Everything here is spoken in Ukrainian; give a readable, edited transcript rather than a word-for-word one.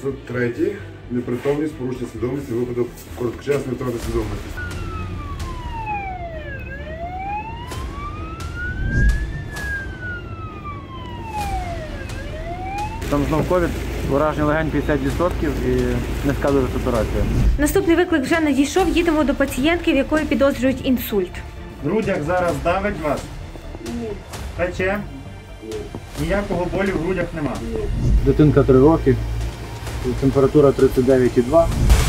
903. Непритомність, порушення свідомості, випадок короткочасної втрати свідомості. Там знов ковід, ураження легень 50% і низька дуже сатурація. Наступний виклик вже надійшов, їдемо до пацієнтки, в якої підозрюють інсульт. В грудях зараз давить вас? Ні. Пече? Ні. Ніякого болю в грудях нема? Дитинка 3 роки, температура 39,2.